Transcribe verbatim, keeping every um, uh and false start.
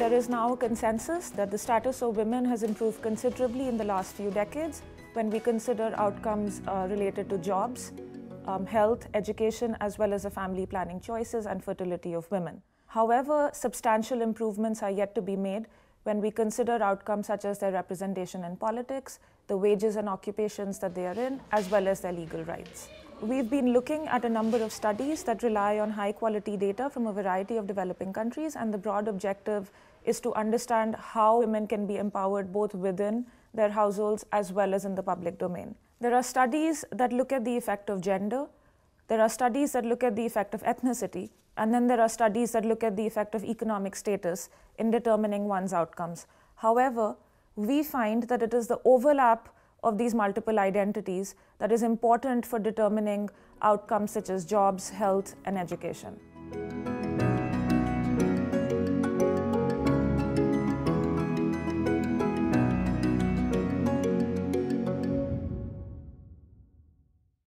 There is now a consensus that the status of women has improved considerably in the last few decades when we consider outcomes uh, related to jobs, um, health, education, as well as the family planning choices and fertility of women. However, substantial improvements are yet to be made when we consider outcomes such as their representation in politics, the wages and occupations that they are in, as well as their legal rights. We've been looking at a number of studies that rely on high-quality data from a variety of developing countries, and the broad objective is to understand how women can be empowered both within their households as well as in the public domain. There are studies that look at the effect of gender, there are studies that look at the effect of ethnicity, and then there are studies that look at the effect of economic status in determining one's outcomes. However, we find that it is the overlap of these multiple identities that is important for determining outcomes such as jobs, health, and education.